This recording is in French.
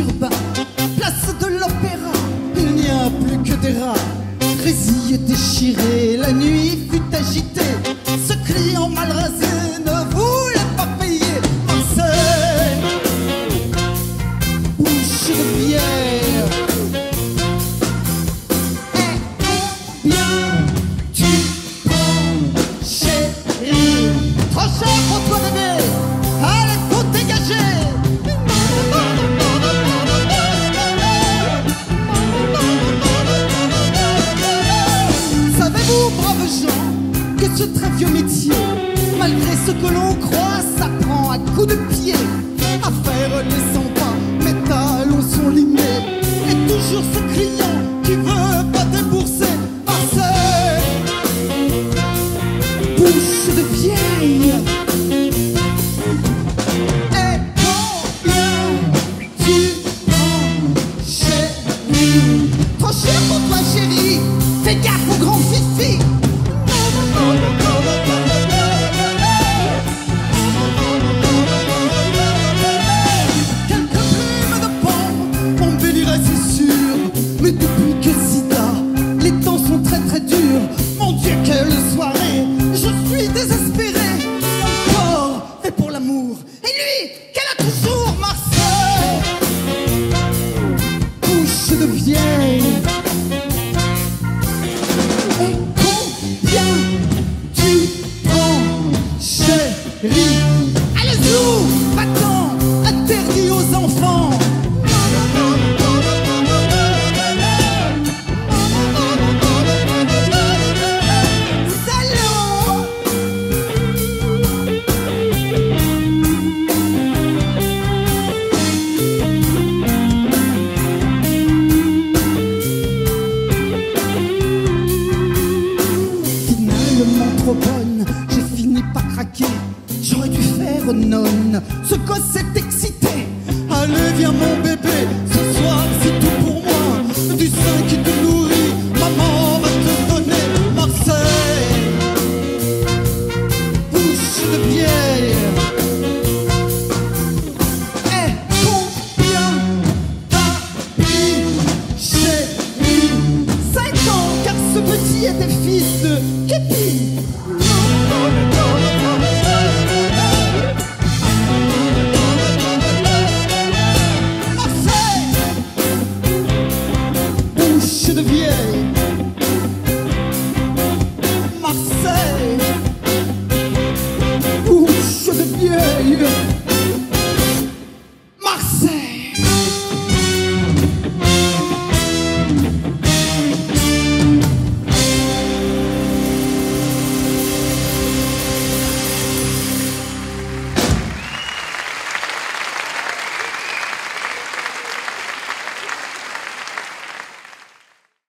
urbain, place de l'Opéra, il n'y a plus que des rats. Grésille déchiré, la nuit fut agitée, ce client mal rasé ne voulait pas payer. Marseille, bouche de bière. Et combien tu prends, chérie? Trop cher pour toi bébé, allez faut dégager. Savez-vous, braves gens, que ce très vieux métier, malgré ce que l'on croit, s'apprend à coups de pied. À faire les 100 pas, mes talons sont limés, et toujours ce client qui veut pas débourser. Marseille, bouche de vieille. Et combien tu prends, chérie? Trop cher pour toi chérie, fais gaffe au grand fifi. Quelques plumes de pan m'embelliraient, c'est sûr, mais depuis que Sida, les temps sont très très durs. Mon Dieu, quelle soirée, je suis désespéré. Encore fait pour l'amour, et lui, qu'elle a toujours. Marseille, bouche de vieille. Et combien tu prends, chérie? Allez zou, va-t'en, interdit aux enfants. Salaud. Finalement trop bonne, j'ai fini par craquer. J'aurais dû faire nonne, ce gosse est excité. Allez viens mon bébé, ce soir c'est tout pour moi. Du 5 et du